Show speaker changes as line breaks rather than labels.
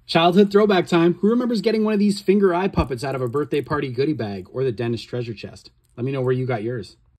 Childhood throwback time. Who remembers getting one of these finger eye puppets out of a birthday party goodie bag or the dentist treasure chest? Let me know where you got yours.